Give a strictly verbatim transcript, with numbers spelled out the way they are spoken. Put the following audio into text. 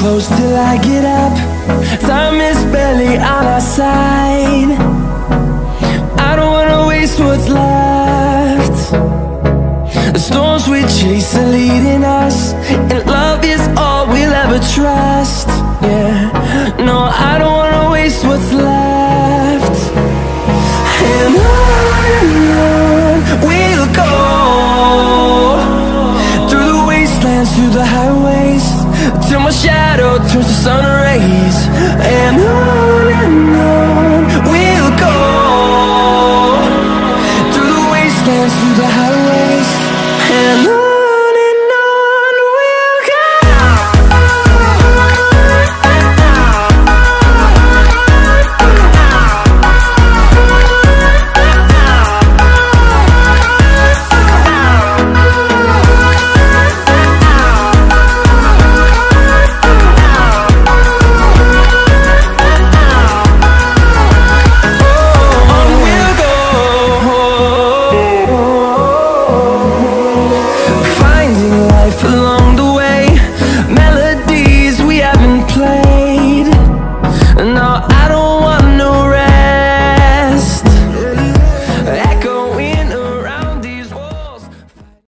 close till I get up. Time is barely on our side. I don't wanna waste what's left. The storms we chase are leading us, and love is all we'll ever trust. Yeah, no, I don't wanna waste what's left. And on and on we'll go, through the wastelands, through the highways, till my shadow turns to sun rays. And on